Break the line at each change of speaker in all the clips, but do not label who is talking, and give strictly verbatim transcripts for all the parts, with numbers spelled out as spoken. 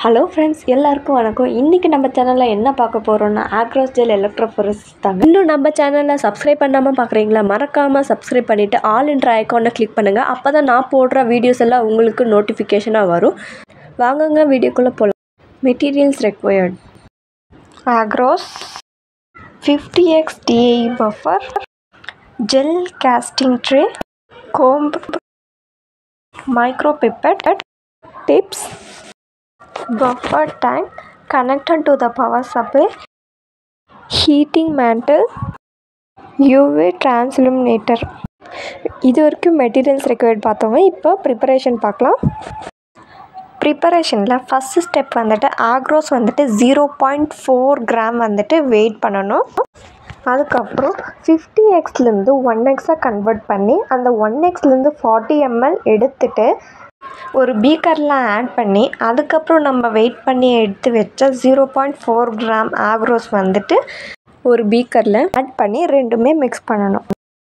Hello friends, எல்லாருக்கும் வணக்கம். இன்னைக்கு நம்ம சேனல்ல என்ன பார்க்க போறோம்னா agarose gel electrophoresis தாங்க. இன்னும் நம்ம சேனலை சப்ஸ்கிரைப் பண்ணாம பார்க்குறீங்களா? மறக்காம சப்ஸ்கிரைப் பண்ணிட்டு ஆல் என்ற ஐகானை கிளிக் பண்ணுங்க. அப்பதான் நான் போடுற வீடியோஸ் எல்லாம் உங்களுக்கு நோட்டிஃபிகேஷனா வரும். வாங்குங்க வீடியோக்குள்ள போலாம். Materials required: agarose, fifty x D A E buffer, gel casting tray, comb, micropipette, tips, buffer tank connected to the power supply, heating mantle, U V transilluminator. இது வரைக்கும் மெட்டீரியல்ஸ் ரெக்வயர்ட் பார்த்தோங்க. இப்போ ப்ரிப்பரேஷன் பார்க்கலாம். ப்ரிப்பரேஷனில் ஃபஸ்ட்டு ஸ்டெப் வந்துட்டு agarose வந்துட்டு zero point four gram வந்துட்டு weight பண்ணணும். அதுக்கப்புறம் fifty எக்ஸ்லேருந்து ஒன் எக்ஸாக கன்வெர்ட் பண்ணி அந்த ஒன் எக்ஸ்லேருந்து ஃபார்ட்டி எம்எல் எடுத்துகிட்டு ஒரு பீக்கரில் ஆட் பண்ணி அதுக்கப்புறம் நம்ம வெயிட் பண்ணி எடுத்து வச்ச zero point four gram agarose வந்துட்டு ஒரு பீக்கரில் ஆட் பண்ணி ரெண்டுமே மிக்ஸ் பண்ணணும்.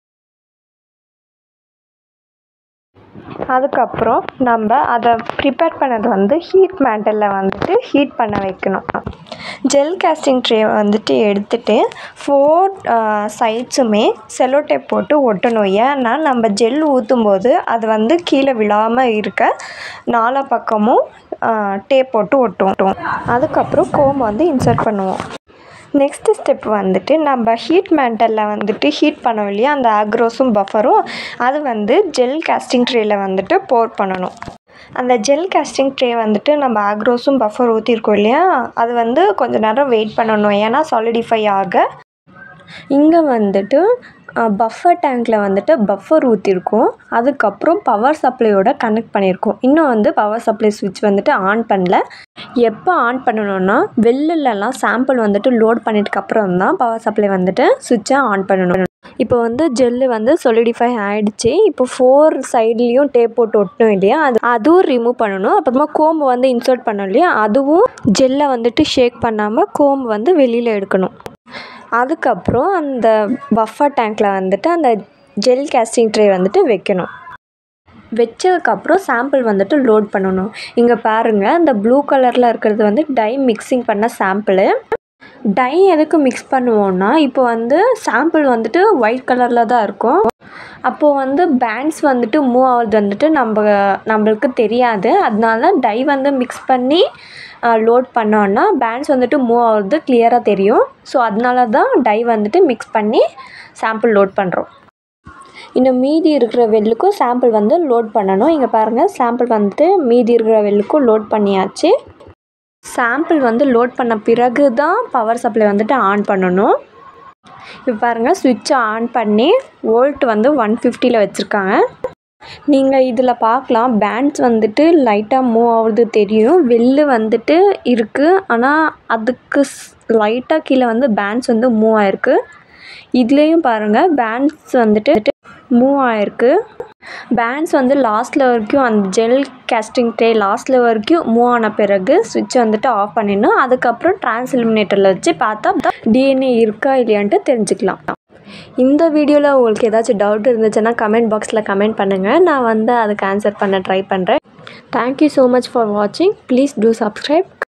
அதுக்கப்புறம் நம்ம அதை ப்ரிப்பேர் பண்ணது வந்து ஹீட் மேண்டலில் வந்துட்டு ஹீட் பண்ண வைக்கணும். ஜெல் கேஸ்டிங் ட்ரே வந்துட்டு எடுத்துகிட்டு ஃபோர் சைட்ஸுமே செல்லோ டேப் போட்டு ஒட்டணும். ஏன்னா நம்ம ஜெல் ஊற்றும் போது அது வந்து கீழே விழாமல் இருக்க நாலா பக்கமும் டேப் போட்டு ஒட்டும். அதுக்கப்புறம் கோம் வந்து இன்சர்ட் பண்ணுவோம். நெக்ஸ்ட்டு ஸ்டெப் வந்துட்டு நம்ம ஹீட் மேண்டலில் வந்துட்டு ஹீட் பண்ணோம் இல்லையா, அந்த ஆக்ரோஸும் பஃபரும் அது வந்து ஜெல் கேஸ்டிங் ட்ரேயில் வந்துட்டு போர் பண்ணணும். அந்த ஜெல் கேஸ்டிங் ட்ரே வந்துட்டு நம்ம ஆக்ரோஸும் பஃபர் ஊற்றிருக்கோம் இல்லையா, அது வந்து கொஞ்சம் நேரம் வெயிட் பண்ணணும். ஏன்னா சாலிடிஃபை ஆக. இங்கே வந்துட்டு பஃபர் டேங்க்கில் வந்துட்டு பஃபர் ஊற்றிருக்கோம். அதுக்கப்புறம் பவர் சப்ளையோட கனெக்ட் பண்ணியிருக்கோம். இன்னும் வந்து பவர் சப்ளை ஸ்விட்ச் வந்துட்டு ஆன் பண்ணல. எப்போ ஆன் பண்ணணும்னா வெள்ளிலலாம் சாம்பிள் வந்துட்டு லோட் பண்ணிட்டுக்கப்புறம் தான் பவர் சப்ளை வந்துட்டு ஸ்விட்சை ஆன் பண்ணணும். இப்போ வந்து ஜெல்லு வந்து சொலிடிஃபை ஆகிடுச்சு. இப்போ ஃபோர் சைட்லேயும் டேப் போட்டு ஒட்டணும் இல்லையா, அது அதுவும் ரிமூவ் பண்ணணும். அப்புறமா கோம்பு வந்து இன்சர்ட் பண்ணோம் இல்லையா, அதுவும் ஜெல்லை வந்துட்டு ஷேக் பண்ணாமல் கோம்பு வந்து வெளியில் எடுக்கணும். அதுக்கப்புறம் அந்த பஃபர் டேங்க்கில் வந்துட்டு அந்த ஜெல் கேஸ்டிங் ட்ரே வந்துட்டு வைக்கணும். வச்சதுக்கப்புறம் சாம்பிள் வந்துட்டு லோட் பண்ணணும். இங்கே பாருங்கள், இந்த ப்ளூ கலரில் இருக்கிறது வந்து டை மிக்சிங் பண்ண சாம்பிளு. டை எதுக்கு மிக்ஸ் பண்ணுவோன்னா, இப்போ வந்து சாம்பிள் வந்துட்டு ஒயிட் கலரில் தான் இருக்கும். அப்போது வந்து பேண்ட்ஸ் வந்துட்டு மூவ் ஆகுறது வந்துட்டு நம்ம நம்மளுக்கு தெரியாது. அதனால டை வந்து மிக்ஸ் பண்ணி லோட் பண்ணோன்னா பேண்ட்ஸ் வந்துட்டு மூவ் ஆகுறது கிளியராக தெரியும். ஸோ அதனால தான் டை வந்துட்டு மிக்ஸ் பண்ணி சாம்பிள் லோட் பண்ணுறோம். இன்னும் மீதி இருக்கிற வெல்லுக்கும் சாம்பிள் வந்து லோட் பண்ணணும். இங்கே பாருங்கள், சாம்பிள் வந்துட்டு மீதி இருக்கிற வெல்லுக்கும் லோட் பண்ணியாச்சு. சாம்பிள் வந்து லோட் பண்ண பிறகு தான் பவர் சப்ளை வந்துட்டு ஆன் பண்ணணும். இப்போ பாருங்கள், சுவிட்சை ஆன் பண்ணி வோல்ட் வந்து ஒன் ஃபிஃப்டியில் வச்சுருக்காங்க. நீங்கள் இதில் பார்க்கலாம், பேண்ட்ஸ் வந்துட்டு லைட்டாக மூவ் ஆகுறது தெரியும். வெள்ளு வந்துட்டு இருக்குது, ஆனால் அதுக்கு லைட்டாக கீழே வந்து பேண்ட்ஸ் வந்து மூவ் ஆகிருக்கு. இதுலேயும் பாருங்கள், பேண்ட்ஸ் வந்துட்டு மூவ் ஆகிருக்கு. பேண்ட்ஸ் வந்து லாஸ்ட்டில் வரைக்கும் அந்த ஜெல் கேஸ்டிங் ட்ரே லாஸ்ட்டில் வரைக்கும் மூவ் ஆன பிறகு ஸ்விட்ச் வந்துட்டு ஆஃப் பண்ணிடணும். அதுக்கப்புறம் டிரான்ஸ்இல்யூமினேட்டரில் வச்சு பார்த்தா டிஎன்ஏ இருக்கா இல்லையான்ட்டு தெரிஞ்சுக்கலாம். இந்த வீடியோவில் உங்களுக்கு ஏதாச்சும் டவுட் இருந்துச்சுன்னா கமெண்ட் பாக்ஸில் கமெண்ட் பண்ணுங்கள். நான் வந்து அதுக்கு ஆன்சர் பண்ண ட்ரை பண்ணுறேன். தேங்க்யூ ஸோ மச் ஃபார் வாட்சிங். Please do subscribe.